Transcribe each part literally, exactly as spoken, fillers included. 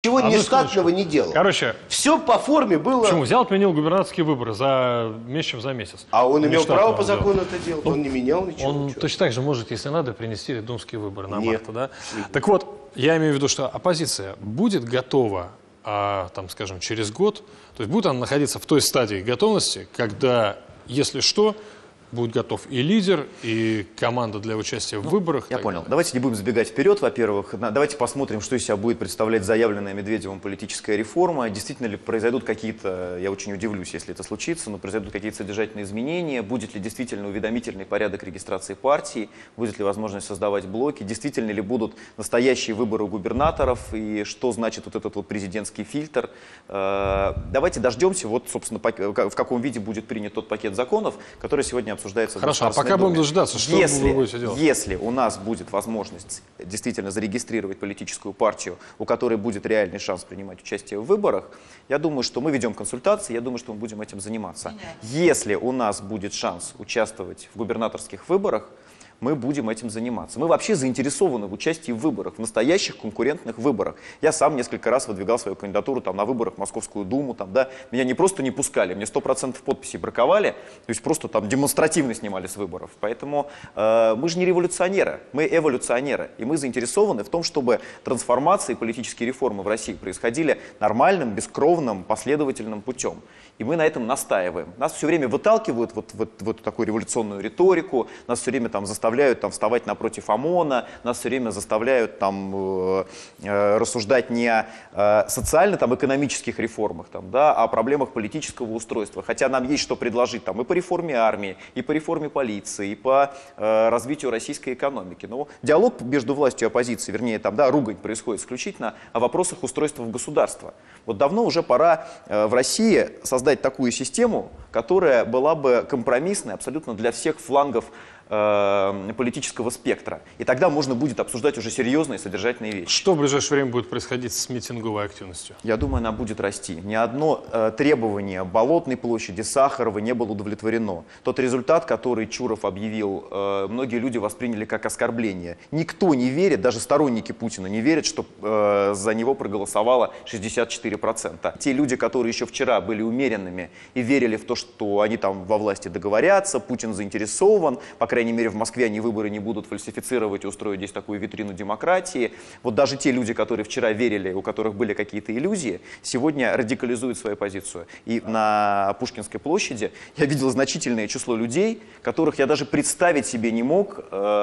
Чего Одну нештатного секундочку. не делал. Короче, все по форме было. почему? Взял, отменил губернаторские выборы за меньше, чем за месяц. А он имел Нештатно право он по делал. закону это делать. Ну, Он не менял ничего. Он ничего. точно так же может, если надо, принести думские выборы на Нет. марта, да? Так вот, я имею в виду, что оппозиция будет готова, а, там, скажем, через год, то есть будет она находиться в той стадии готовности, когда, если что, будет готов и лидер, и команда для участия в выборах. Я понял. Давайте не будем забегать вперед, во-первых. Давайте посмотрим, что из себя будет представлять заявленная Медведевым политическая реформа. Действительно ли произойдут какие-то, я очень удивлюсь, если это случится, но произойдут какие-то содержательные изменения. Будет ли действительно уведомительный порядок регистрации партий? Будет ли возможность создавать блоки? Действительно ли будут настоящие выборы у губернаторов? И что значит вот этот вот президентский фильтр? Давайте дождемся, вот, собственно, в каком виде будет принят тот пакет законов, который сегодня обсуждается. Хорошо, а пока будем дожидаться, что если, вы будете делать? Если у нас будет возможность действительно зарегистрировать политическую партию, у которой будет реальный шанс принимать участие в выборах, я думаю, что мы ведем консультации, я думаю, что мы будем этим заниматься. Если у нас будет шанс участвовать в губернаторских выборах, мы будем этим заниматься. Мы вообще заинтересованы в участии в выборах, в настоящих конкурентных выборах. Я сам несколько раз выдвигал свою кандидатуру там, на выборах в Московскую Думу. Там, да, меня не просто не пускали, мне сто процентов подписей браковали, то есть просто там демонстративно снимали с выборов. Поэтому э, мы же не революционеры, мы эволюционеры. И мы заинтересованы в том, чтобы трансформации и политические реформы в России происходили нормальным, бескровным, последовательным путем. И мы на этом настаиваем. Нас все время выталкивают вот, вот, вот в эту такую революционную риторику, нас все время там заставляют там, вставать напротив ОМОНа, нас все время заставляют там, э, э, рассуждать не о э, социально-экономических реформах, там, да, а о проблемах политического устройства. Хотя нам есть что предложить там, и по реформе армии, и по реформе полиции, и по э, развитию российской экономики. Но диалог между властью и оппозицией, вернее, там, да, ругань происходит исключительно о вопросах устройства государства. Вот давно уже пора э, в России создать такую систему, которая была бы компромиссной абсолютно для всех флангов э, политического спектра. И тогда можно будет обсуждать уже серьезные содержательные вещи. Что в ближайшее время будет происходить с митинговой активностью? Я думаю, она будет расти. Ни одно э, требование Болотной площади, Сахарова не было удовлетворено. Тот результат, который Чуров объявил, э, многие люди восприняли как оскорбление. Никто не верит, даже сторонники Путина не верят, что э, за него проголосовало шестьдесят четыре процента. Те люди, которые еще вчера были умеренными и верили в то, что они там во власти договорятся, Путин заинтересован, по крайней мере в Москве они выборы не будут фальсифицировать и устроить здесь такую витрину демократии. Вот даже те люди, которые вчера верили, у которых были какие-то иллюзии, сегодня радикализуют свою позицию. И на Пушкинской площади я видел значительное число людей, которых я даже представить себе не мог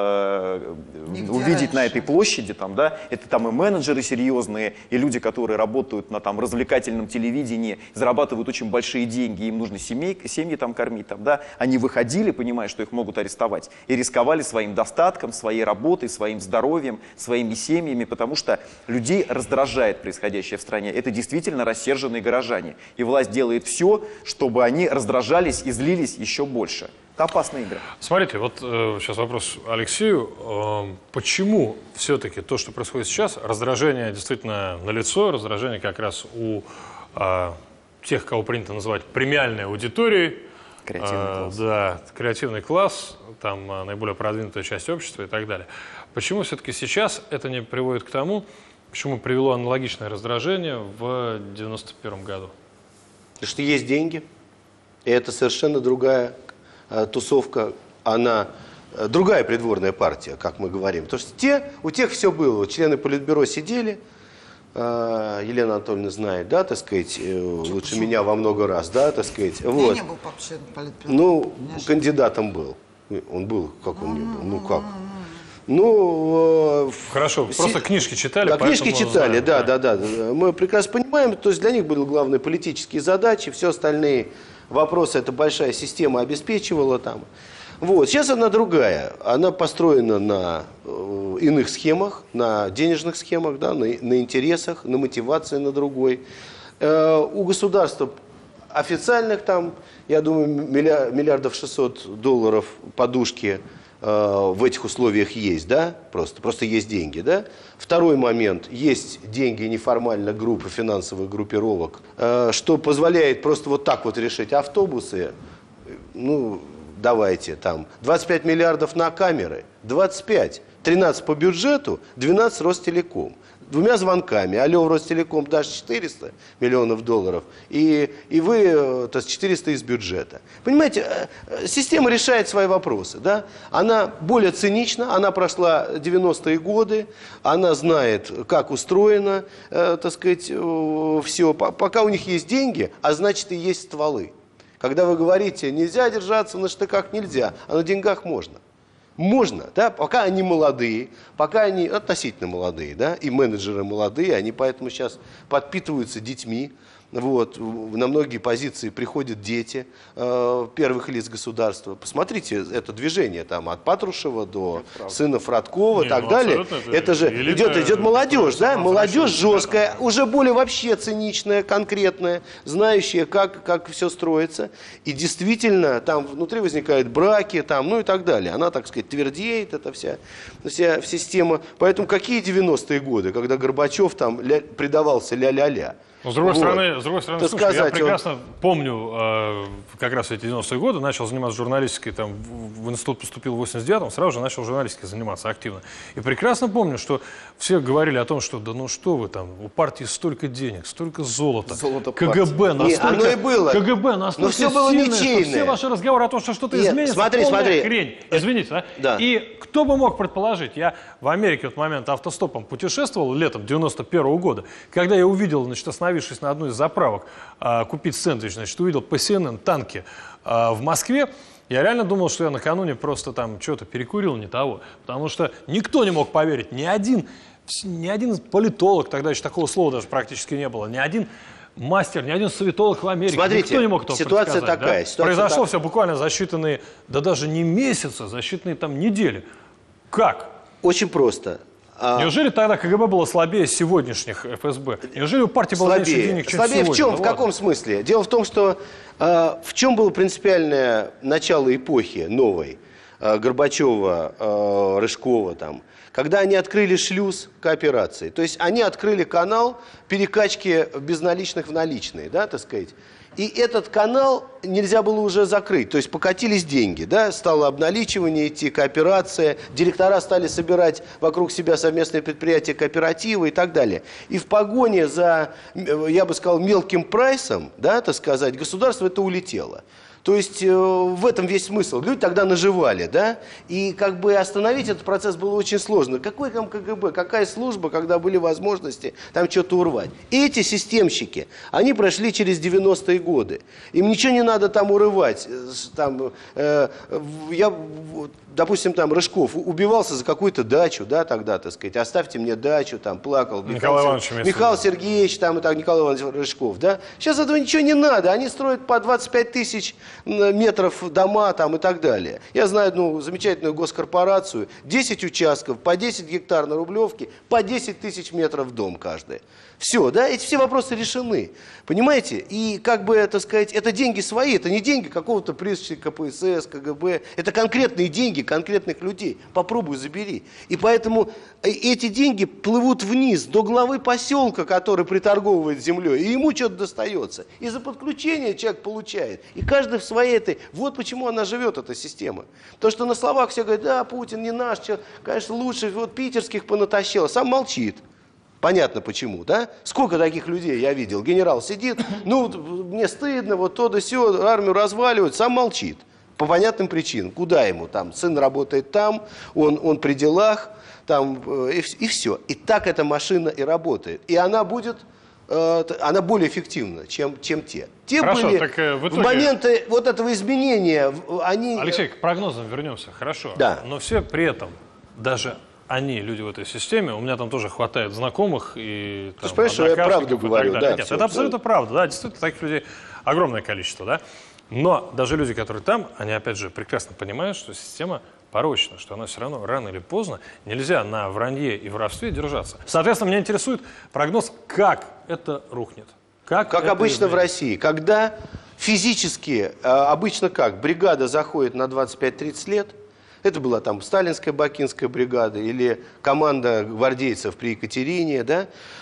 э, увидеть раньше на этой площади. Там, да, это там и менеджеры серьезные, и люди, которые работают на там, развлекательном телевидении, зарабатывают очень большие деньги, им нужно семей, семьи там кормить. Там, да. Они выходили, понимая, что их могут арестовать, и рисковали своим достатком, своей работой, своим здоровьем, своими семьями, потому что людей раздражает происходящее в стране. Это действительно рассерженные горожане. И власть делает все, чтобы они раздражались и злились еще больше. Это опасные игры. Смотрите, вот э, сейчас вопрос Алексею. Э, почему все-таки то, что происходит сейчас, раздражение действительно налицо, раздражение как раз у э, тех, кого принято называть премиальной аудиторией. Креативный э, класс. Да, креативный класс, там э, наиболее продвинутая часть общества и так далее. Почему все-таки сейчас это не приводит к тому, почему привело аналогичное раздражение в девяносто первом году? Потому что есть деньги, и это совершенно другая э, тусовка, она э, другая придворная партия, как мы говорим. Потому что те, у тех все было, вот члены политбюро сидели, э, Елена Анатольевна знает, да, так сказать, э, лучше Почему? меня во много раз, да, так сказать. Вот. Я не был папа членом политбюро. Ну, кандидатом был. Он был, как он не был, ну как. Ну, Хорошо, си... просто книжки читали. Да, книжки читали, знаем, да, да, да, да. Мы прекрасно понимаем, то есть для них были главные политические задачи, все остальные вопросы эта большая система обеспечивала там. Вот, сейчас она другая, она построена на э, иных схемах, на денежных схемах, да, на, на интересах, на мотивации на другой. Э, у государства официальных там, я думаю, миллиард, миллиардов шестьсот долларов подушки в этих условиях есть, да, просто, просто есть деньги, да. Второй момент, есть деньги неформальных групп и финансовых группировок, что позволяет просто вот так вот решить автобусы, ну, давайте, там, двадцать пять миллиардов на камеры, двадцать пять, тринадцать по бюджету, двенадцать Ростелеком. двумя звонками. Алло, Ростелеком, дашь четыреста миллионов долларов, и, и вы то есть четыреста из бюджета. Понимаете, система решает свои вопросы. Да? Она более цинична, она прошла девяностые годы, она знает, как устроено, э, так сказать, э, все. Пока у них есть деньги, а значит и есть стволы. Когда вы говорите, нельзя держаться на штыках, нельзя, а на деньгах можно. Можно, да, пока они молодые, пока они относительно молодые, да, и менеджеры молодые, они поэтому сейчас подпитываются детьми. Вот, на многие позиции приходят дети э, первых лиц государства. Посмотрите, это движение там от Патрушева до сына Фродкова и так ну, далее. Это, это же идет, идет молодежь, да? Молодежь жесткая, уже более вообще циничная, конкретная, знающая, как, как все строится. И действительно, там внутри возникают браки, там, ну и так далее. Она, так сказать, твердеет, эта вся, вся система. Поэтому какие девяностые годы, когда Горбачев там ля, предавался ля-ля-ля? Но, с другой вот. стороны, с другой стороны слушай, сказать, я прекрасно он... помню, э, как раз эти девяностые годы, начал заниматься журналистикой, там, в, в институт поступил в восемьдесят девятом, сразу же начал журналистикой заниматься активно. И прекрасно помню, что все говорили о том, что да ну что вы там, у партии столько денег, столько золота, Золото КГБ, настолько, оно и было. КГБ настолько но все было сильное, ничейное. Что все ваши разговоры о том, что что-то Нет, изменится, смотри, полная смотри. хрень. Извините, да? Да. И кто бы мог предположить, я в Америке в этот момент автостопом путешествовал летом девяносто первого года, когда я увидел, значит, остановившись на одной из заправок, а, купить сэндвич, значит, увидел по си эн эн танки а, в Москве, я реально думал, что я накануне просто там что-то перекурил не того, потому что никто не мог поверить, ни один, ни один политолог, тогда еще такого слова даже практически не было, ни один мастер, ни один советолог в Америке, Смотрите, никто не мог этого ситуация такая. Да? Ситуация Произошло так... все буквально за считанные, да даже не месяцы, за считанные там недели. Как? Очень просто. Неужели тогда КГБ было слабее сегодняшних эф эс бэ? Неужели у партии было меньше денег, чем слабее сегодня? в чем? Ну, в ладно. каком смысле? Дело в том, что э, в чем было принципиальное начало эпохи новой, э, Горбачева, э, Рыжкова там, когда они открыли шлюз кооперации. То есть они открыли канал перекачки безналичных в наличные, да, так сказать. И этот канал нельзя было уже закрыть. То есть покатились деньги, да, стало обналичивание идти, кооперация, директора стали собирать вокруг себя совместные предприятия, кооперативы и так далее. И в погоне за, я бы сказал, мелким прайсом, да, так сказать, государство это улетело. То есть э, в этом весь смысл. Люди тогда наживали, да, и как бы остановить этот процесс было очень сложно. Какой там КГБ, какая служба, когда были возможности там что-то урвать. И эти системщики, они прошли через девяностые годы. Им ничего не надо там урывать. Там, э, я, допустим, там Рыжков убивался за какую-то дачу, да, тогда, так сказать, оставьте мне дачу, там, плакал. Николай Иванович, Михаил Сергеевич, там, и так, Николай Иванович Рыжков, да. Сейчас этого ничего не надо. Они строят по двадцать пять тысяч метров дома там и так далее. Я знаю одну замечательную госкорпорацию, десять участков, по десять гектар на Рублевке, по десять тысяч метров дом каждый. Все, да, эти все вопросы решены, понимаете? И как бы, так сказать, это деньги свои, это не деньги какого-то пресечника ка пэ эс эс, ка гэ бэ, это конкретные деньги конкретных людей. Попробуй, забери. И поэтому эти деньги плывут вниз до главы поселка, который приторговывает землей, и ему что-то достается. И за подключение человек получает. И каждый в своей этой... Вот почему она живет, эта система. Потому что на словах все говорят, да, Путин не наш, конечно, лучше, вот питерских понатащил, сам молчит. Понятно почему, да? Сколько таких людей я видел. Генерал сидит, ну, мне стыдно, вот то да сё, армию разваливают, сам молчит. По понятным причинам. Куда ему там? Сын работает там, он, он при делах, там, и, и все. И так эта машина и работает. И она будет, э, она более эффективна, чем, чем те. Те Хорошо, были так, э, в итоге... в моменты вот этого изменения, они... Алексей, к прогнозам вернемся, хорошо. Да. Но все при этом, даже... Они, люди в этой системе, у меня там тоже хватает знакомых и там, ты понимаешь, что я правду говорю, да. Нет, все, это абсолютно да. правда, да, действительно, таких людей огромное количество, да. Но даже люди, которые там, они, опять же, прекрасно понимают, что система порочна, что она все равно рано или поздно нельзя на вранье и воровстве держаться. Соответственно, меня интересует прогноз, как это рухнет. Как, как это обычно изменится. в России, когда физически, обычно как, бригада заходит на двадцать пять тридцать лет, Это была там сталинская бакинская бригада или команда гвардейцев при Екатерине, да.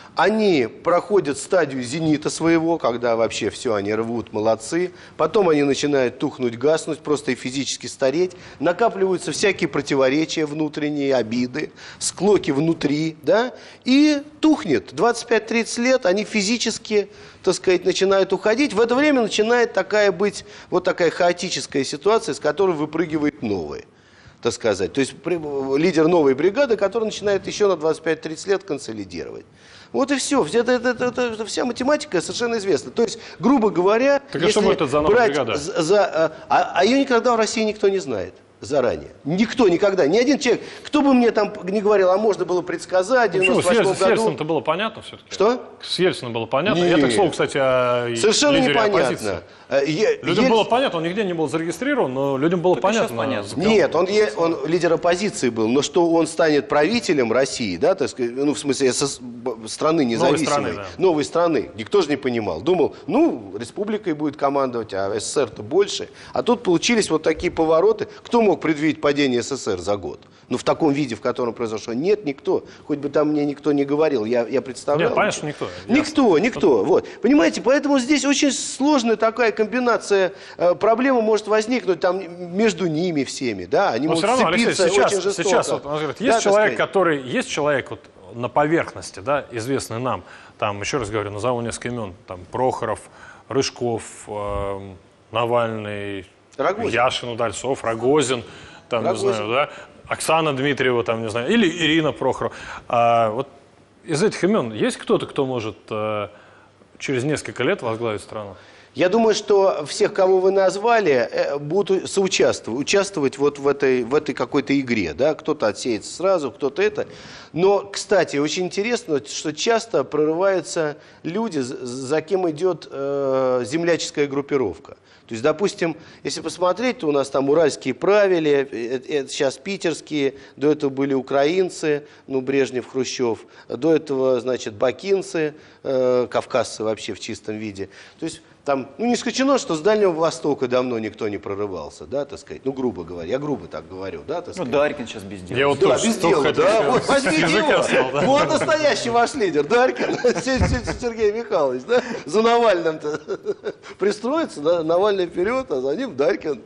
Они проходят стадию зенита своего, когда вообще все, они рвут, молодцы. Потом они начинают тухнуть, гаснуть, просто и физически стареть. Накапливаются всякие противоречия внутренние, обиды, склоки внутри, да. И тухнет. двадцать пять тридцать лет они физически, так сказать, начинают уходить. В это время начинает такая быть, вот такая хаотическая ситуация, с которой выпрыгивает новый, так сказать. То есть лидер новой бригады, который начинает еще на двадцать пять тридцать лет консолидировать. Вот и все. Это, это, это, это, это вся математика совершенно известна. То есть, грубо говоря, так а что будет это за новая брать бригада? За, а, а ее никогда в России никто не знает заранее. Никто никогда. Ни один человек. Кто бы мне там не говорил, а можно было предсказать, в девяносто восьмом году. С Ельцином-то было понятно все-таки? Что? С Ельцином было понятно. Нет. Это, к слову, кстати, о совершенно лидере непонятно. оппозиции. Е- Людям Ель... было понятно, он нигде не был зарегистрирован, но людям было Только понятно. сейчас понятно. Нет, он, е- он лидер оппозиции был, но что он станет правителем России, да, так сказать, ну, в смысле, СС... страны независимой, Новой страны, да. новой страны, никто же не понимал. Думал, ну, республикой будет командовать, а СССР-то больше. А тут получились вот такие повороты. Кто мог предвидеть падение СССР за год? Ну, в таком виде, в котором произошло. Нет, никто. Хоть бы там мне никто не говорил, я, я представлял. Нет, понятно, что никто. Никто, никто. Вот. Понимаете, поэтому здесь очень сложная такая комбинация. Э, проблема может возникнуть там между ними всеми, да, они Но могут все равно, Алексей, сцепиться сейчас, очень жестоко. сейчас вот, он говорит, есть Да, человек, так сказать. который, есть человек вот на поверхности, да, известный нам, там, еще раз говорю, назову несколько имен, там, Прохоров, Рыжков, э, Навальный, Рогозин. Яшин, Удальцов, Рогозин, там, Рогозин. не знаю, да, Оксана Дмитриева, там, не знаю, или Ирина Прохорова. А, вот из этих имен есть кто-то, кто может э, через несколько лет возглавить страну? Я думаю, что всех, кого вы назвали, э, будут соучаствовать, участвовать вот в этой, в этой какой-то игре, да, кто-то отсеется сразу, кто-то это. Но, кстати, очень интересно, что часто прорываются люди, за кем идет э, земляческая группировка. То есть, допустим, если посмотреть, то у нас там уральские правили, это, это сейчас питерские, до этого были украинцы, ну, Брежнев, Хрущев, до этого, значит, бакинцы, э, кавказцы вообще в чистом виде. То есть, там, ну, не исключено, что с Дальнего Востока давно никто не прорывался, да, так сказать, ну, грубо говоря, я грубо так говорю, да, так Ну, сказать. Дарькин сейчас без дела. Я вот Да, тоже без только дела, хотел да, сказать, вот, с возьмите языка его. стал, да. Вот настоящий ваш лидер, Дарькин, Сергей Михайлович, да, за Навальным-то пристроится, да, Навальный вперед, а за ним Дарькин.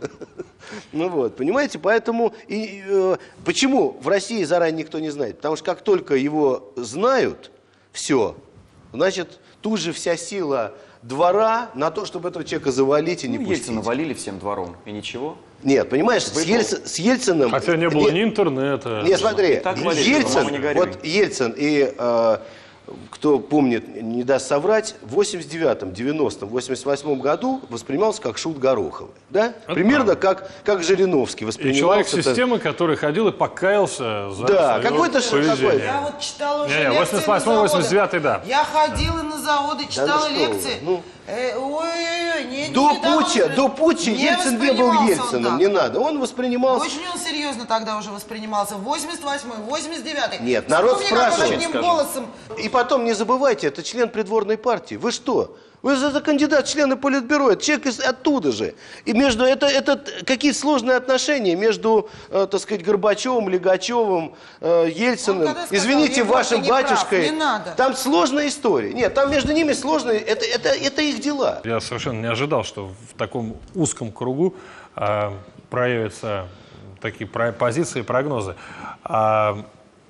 Ну вот, понимаете, поэтому, и, э, почему в России заранее никто не знает? Потому что как только его знают, все, значит, тут же вся сила двора на то, чтобы этого человека завалить и не Ну, пустить. Ельцина валили всем двором, и ничего. Нет, понимаешь, с, Ельци- с Ельциным... Хотя не было Нет, ни интернета. нет, смотри, И так валили, Ельцин, мама не горюй. вот Ельцин и, э, кто помнит, не даст соврать, в восемьдесят девятом, девяностом, восемьдесят восьмом году воспринимался как шут Гороховой. Да? Примерно как, как Жириновский И человек воспринимался. системы, который ходил и покаялся за Да, свое какой-то ш- поведение. какой-то. Я вот читала уже Не-не, лекции восемьдесят на восьмой, заводах. восемьдесят девятый, да. Я ходила на заводы, читала ну что вы, лекции. ну. Э, Ой-ой-ой, не, До не давал Путча, воспри- до Путча Не Ельцин не был воспринимался он Ельциным, так. не надо. Он воспринимался... Очень он серьезно тогда уже воспринимался. восемьдесят восьмой, восемьдесят девятый. Нет, народ Вспомни, как он спрашивает, одним скажем. голосом. И потом не забывайте, это член придворной партии. Вы что? Вы же это кандидат в члены Политбюро, это человек из, оттуда же. И между это, это какие сложные отношения между, э, так сказать, Горбачевым, Лигачевым, э, Ельциным. Он когда сказал, Извините, Егор, вашим ты не прав, батюшкой. не надо. Там сложная история. Нет, там между ними сложные. Это, это, это их дела. Я совершенно не ожидал, что в таком узком кругу а, проявятся такие про- позиции, прогнозы. А,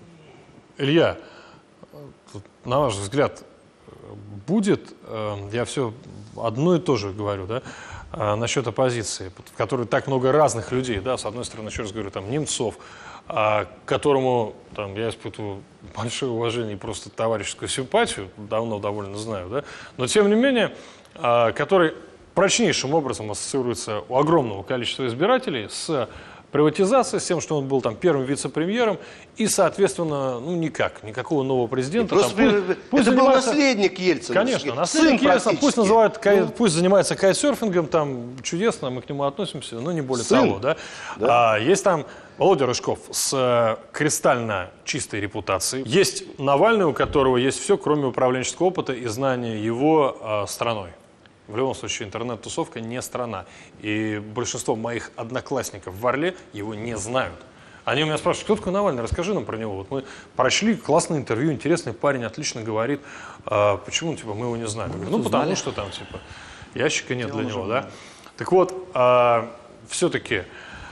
Илья, тут, на ваш взгляд, будет, э, я все одно и то же говорю, да, э, насчет оппозиции, в которой так много разных людей, да, с одной стороны, еще раз говорю, там, Немцов, а, к которому там, я испытываю большое уважение и просто товарищескую симпатию, давно довольно знаю, да, но тем не менее, а, который прочнейшим образом ассоциируется у огромного количества избирателей с приватизацией, с тем, что он был там первым вице-премьером, и, соответственно, ну никак, никакого нового президента. Просто там, пусть- это пусть был занимается- наследник Ельцина. Конечно, Сын наследник Ельцина, пусть практически. называют, кай- Ну. пусть занимается кайтсерфингом, там чудесно, мы к нему относимся, но не более Сын. того, да. А, есть там Володя Рыжков с э, кристально чистой репутацией. Есть Навальный, у которого есть все, кроме управленческого опыта и знания его э, страной. В любом случае, интернет-тусовка не страна. И большинство моих одноклассников в Орле его не знают. Они у меня спрашивают, кто такой Навальный, расскажи нам про него. Вот мы прочли классное интервью, интересный парень, отлично говорит. А почему, типа, мы его не знаем? Ну, ну потому что там, типа, ящика нет для него, да? Так вот, а, все-таки,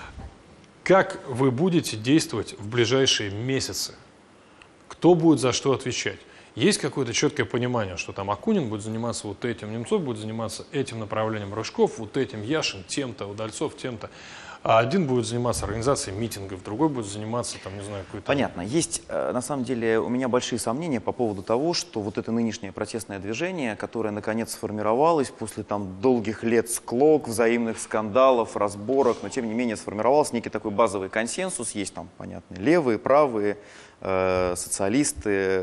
как вы будете действовать в ближайшие месяцы? Кто будет за что отвечать? Есть какое-то четкое понимание, что там Акунин будет заниматься вот этим, Немцов будет заниматься этим направлением, Рыжков вот этим, Яшин тем-то, Удальцов тем-то. А один будет заниматься организацией митингов, другой будет заниматься, там, не знаю, какой-то... Понятно. Есть, на самом деле, у меня большие сомнения по поводу того, что вот это нынешнее протестное движение, которое, наконец, сформировалось после там долгих лет склок, взаимных скандалов, разборок, но, тем не менее, сформировался некий такой базовый консенсус. Есть там, понятно, левые, правые, э, социалисты,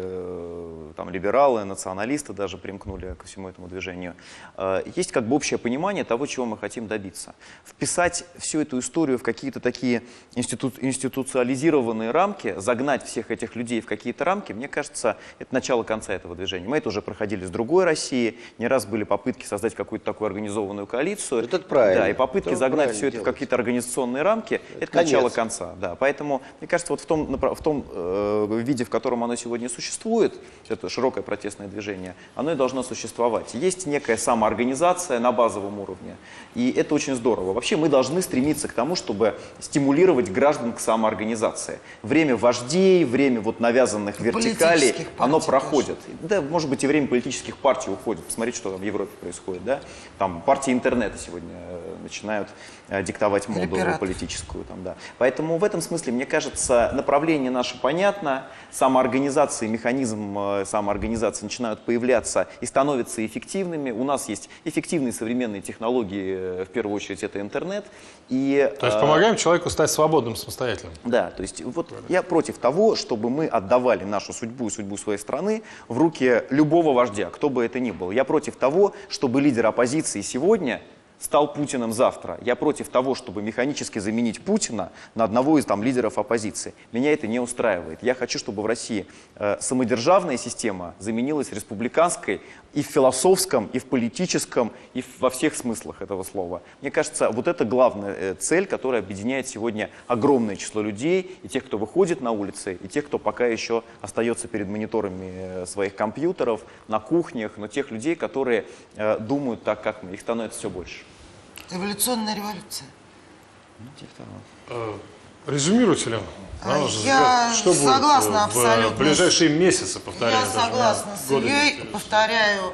э, там, либералы, националисты даже примкнули ко всему этому движению. Э, есть как бы общее понимание того, чего мы хотим добиться. Вписать всю эту историю в какие-то такие институ институциализированные рамки, загнать всех этих людей в какие-то рамки, мне кажется, это начало конца этого движения. Мы это уже проходили с другой Россией, не раз были попытки создать какую-то такую организованную коалицию. Это правильно. Да, и попытки это загнать все это делать. в какие-то организационные рамки, это, это начало конца. Да. Поэтому, мне кажется, вот в том, в том э, виде, в котором оно сегодня существует, это широкое протестное движение, оно и должно существовать. Есть некая самоорганизация на базовом уровне, и это очень здорово. Вообще мы должны стремиться к тому, чтобы стимулировать граждан к самоорганизации. Время вождей, время вот навязанных вертикалей, оно проходит. Да, может быть, и время политических партий уходит. Посмотрите, что там в Европе происходит. Да? Там партии интернета сегодня начинают э, диктовать моду политическую. Там, да. Поэтому в этом смысле, мне кажется, направление наше понятно. Самоорганизация, механизм э, самоорганизации начинают появляться и становятся эффективными. У нас есть эффективные современные технологии, э, в первую очередь это интернет. И, то есть помогаем человеку стать свободным, самостоятельным. Да, то есть вот я против того, чтобы мы отдавали нашу судьбу и судьбу своей страны в руки любого вождя, кто бы это ни был. Я против того, чтобы лидер оппозиции сегодня стал Путиным завтра. Я против того, чтобы механически заменить Путина на одного из там лидеров оппозиции. Меня это не устраивает. Я хочу, чтобы в России э, самодержавная система заменилась республиканской и в философском, и в политическом, и в, во всех смыслах этого слова. Мне кажется, вот это главная э, цель, которая объединяет сегодня огромное число людей, и тех, кто выходит на улицы, и тех, кто пока еще остается перед мониторами э, своих компьютеров, на кухнях, но тех людей, которые э, думают так, как мы. Их становится все больше. Эволюционная революция. Ну, типа того. Резюмируйте, Лена. А я что согласна будет абсолютно. в ближайшие месяцы, повторяю. Я согласна с Ильей, повторяю,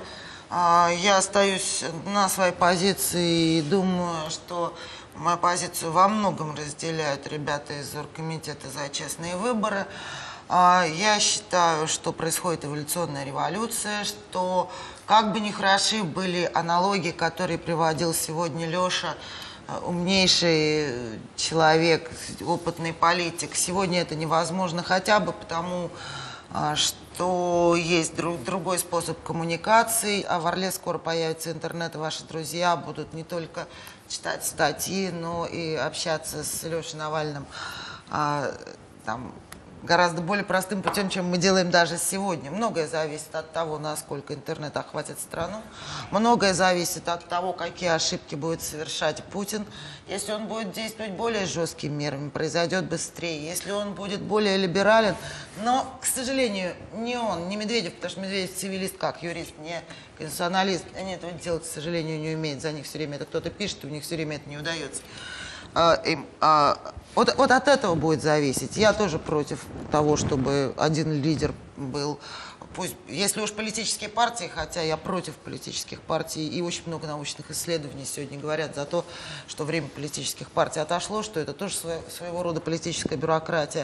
я остаюсь на своей позиции и думаю, что мою позицию во многом разделяют ребята из Оргкомитета за честные выборы. Я считаю, что происходит эволюционная революция, что как бы ни хороши были аналогии, которые приводил сегодня Леша, умнейший человек, опытный политик, сегодня это невозможно хотя бы потому, что есть друг, другой способ коммуникации, а в Орле скоро появится интернет, и ваши друзья будут не только читать статьи, но и общаться с Лешей Навальным а, там, гораздо более простым путем, чем мы делаем даже сегодня. Многое зависит от того, насколько интернет охватит страну. Многое зависит от того, какие ошибки будет совершать Путин. Если он будет действовать более жесткими мерами, произойдет быстрее. Если он будет более либерален. Но, к сожалению, не он, не Медведев, потому что Медведев цивилист, как юрист, не конституционалист. Они этого делать, к сожалению, не умеют. За них все время это кто-то пишет, и у них все время это не удается. А, им, а, Вот, вот от этого будет зависеть. Я тоже против того, чтобы один лидер был. Пусть, если уж политические партии, хотя я против политических партий, и очень много научных исследований сегодня говорят за то, что время политических партий отошло, что это тоже свое, своего рода политическая бюрократия.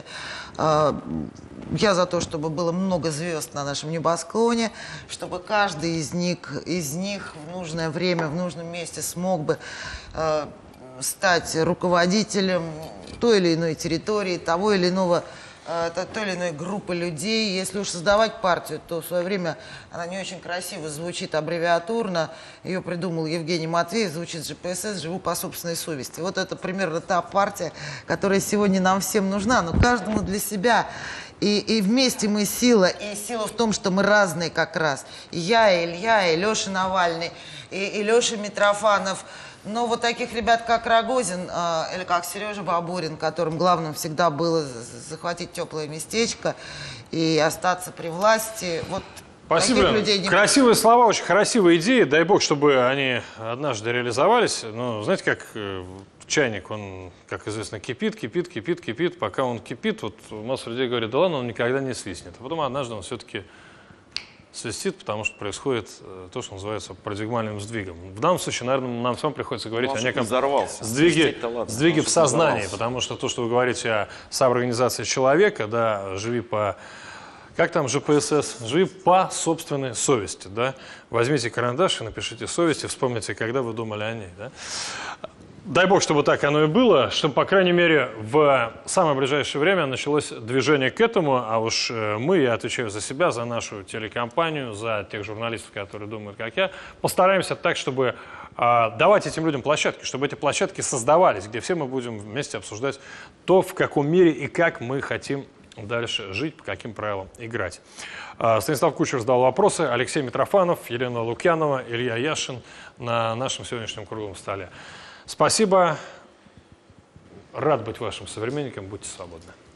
Я за то, чтобы было много звезд на нашем небосклоне, чтобы каждый из них, из них в нужное время, в нужном месте смог бы стать руководителем той или иной территории, того или иного, э, той или иной группы людей. Если уж создавать партию, то в свое время она не очень красиво звучит аббревиатурно. Ее придумал Евгений Матвеев, звучит джи пи эс эс, живу по собственной совести. Вот это примерно та партия, которая сегодня нам всем нужна, но каждому для себя. И, и вместе мы сила, и сила в том, что мы разные как раз. И я, и Илья, и Леша Навальный, и, и Леша Митрофанов. Но вот таких ребят, как Рогозин э, или как Сережа Бабурин, которым главным всегда было захватить теплое местечко и остаться при власти, вот Спасибо. таких людей не Красивые слова, очень красивые идеи. Дай бог, чтобы они однажды реализовались. Но знаете, как э, чайник, он, как известно, кипит, кипит, кипит, кипит. Пока он кипит, вот масса людей говорит, да ладно, он никогда не свистнет. А потом однажды он все-таки свистит, потому что происходит э, то, что называется парадигмальным сдвигом. В данном случае, наверное, нам всем приходится говорить Ну, о неком взорвался. сдвиге, ладно, сдвиге в сознании, взорвался. потому что то, что вы говорите о самоорганизации человека, да, живи по, как там жэ пэ эс эс, живи по собственной совести, да. Возьмите карандаш и напишите совесть, и вспомните, когда вы думали о ней, да. Дай бог, чтобы так оно и было, чтобы, по крайней мере, в самое ближайшее время началось движение к этому, а уж мы, я отвечаю за себя, за нашу телекомпанию, за тех журналистов, которые думают, как я, постараемся так, чтобы э, давать этим людям площадки, чтобы эти площадки создавались, где все мы будем вместе обсуждать то, в каком мире и как мы хотим дальше жить, по каким правилам играть. Э, Станислав Кучер задал вопросы, Алексей Митрофанов, Елена Лукьянова, Илья Яшин на нашем сегодняшнем круглом столе. Спасибо. Рад быть вашим современником. Будьте свободны.